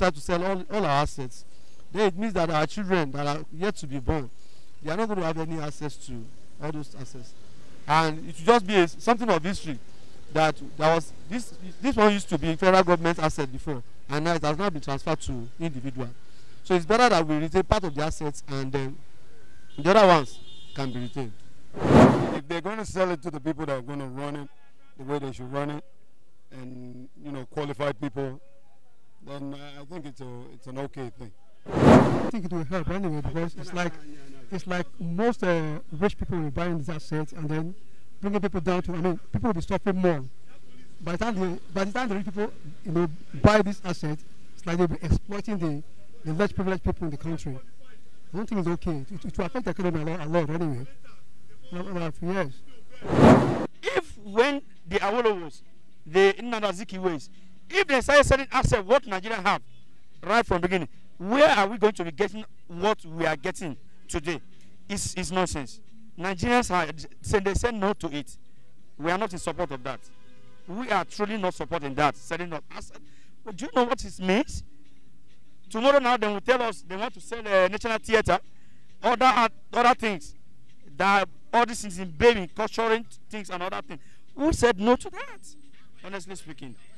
decide to sell all our assets, then it means that our children that are yet to be born, they are not going to have any access to all those assets. And it will just be something of history that there was this one used to be federal government asset before, and now it has not been transferred to individual. So it's better that we retain part of the assets and then the other ones can be retained. If they're going to sell it to the people that are going to run it the way they should run it, and qualified people, then I think it's an okay thing. I think it will help anyway, because it's like most rich people will buy these assets and then bringing people down to, people will be suffering more. By the time the rich people buy this asset, it's like they'll be exploiting the less privileged people in the country. I don't think it's okay. It will affect the economy a lot anyway. Yes. If when the Awolowos, the Nnamdi Azikiwes, if they started selling assets what Nigeria have right from the beginning, where are we going to be getting what we are getting today? It's nonsense. Nigerians they say no to it. We are not in support of that. We are truly not supporting that, selling up assets. But do you know what it means? Tomorrow now they will tell us they want to sell a National Theatre, other things, that all these things in baby, culturing things and other things. Who said no to that? Honestly speaking.